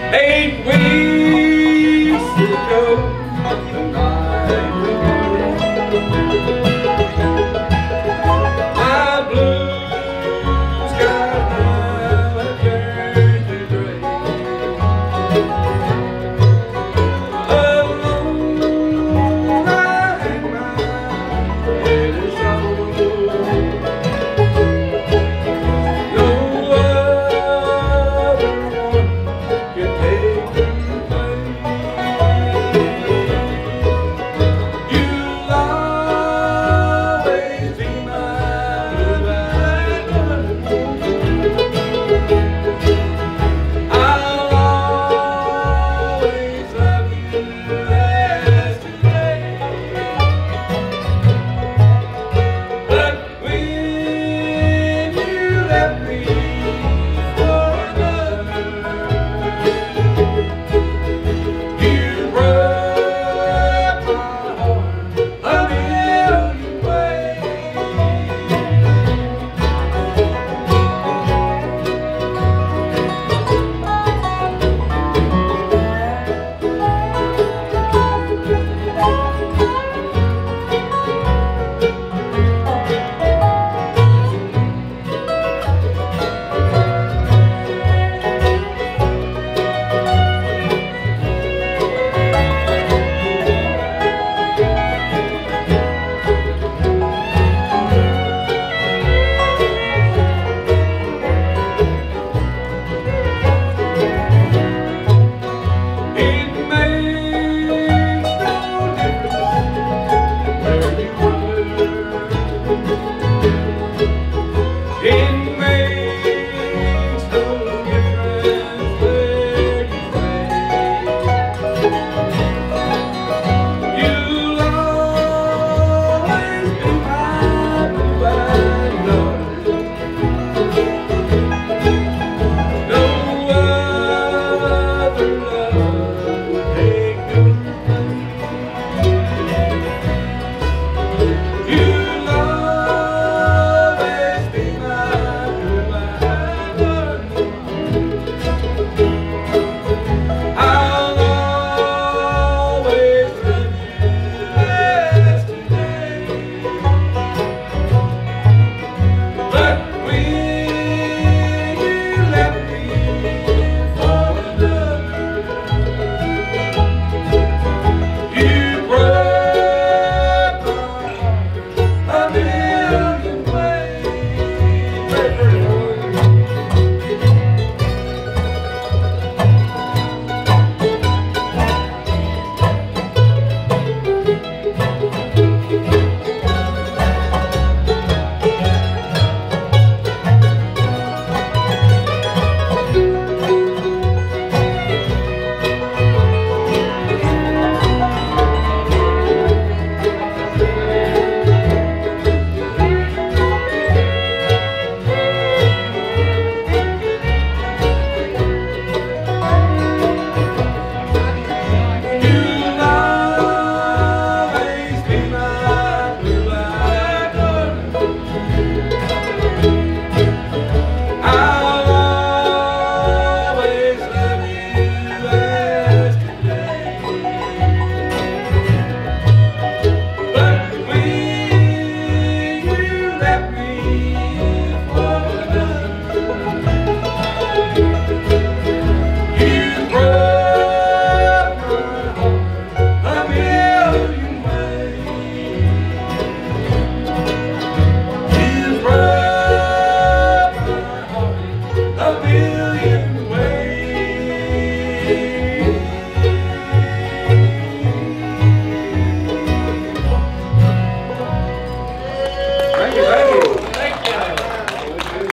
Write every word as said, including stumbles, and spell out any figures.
Eight weeks ago, the night my blue skies now have turned to gray. Alone I hang my head and shoulder. No other one can take your place. You'll always be my blue-eyed butterfly. I'll always love you as today. But when you left me for another, you broke my heart a million ways. It makes no difference where you wander. It makes no difference where you stay. You'll always be my blue-eyed daughter. No other love